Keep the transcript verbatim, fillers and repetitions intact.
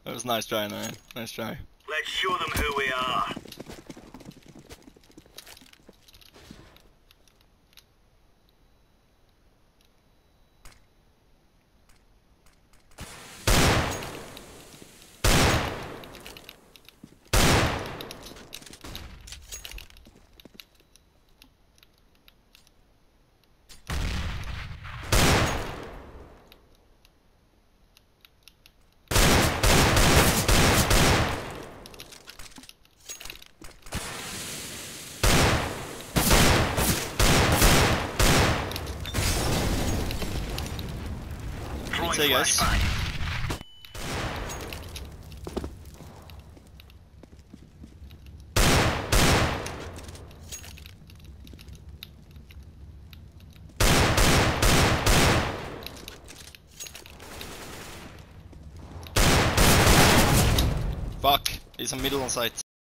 That was a nice try, man. Nice try. Let's show them who we are. Say yes. Fuck, he's a middle on site.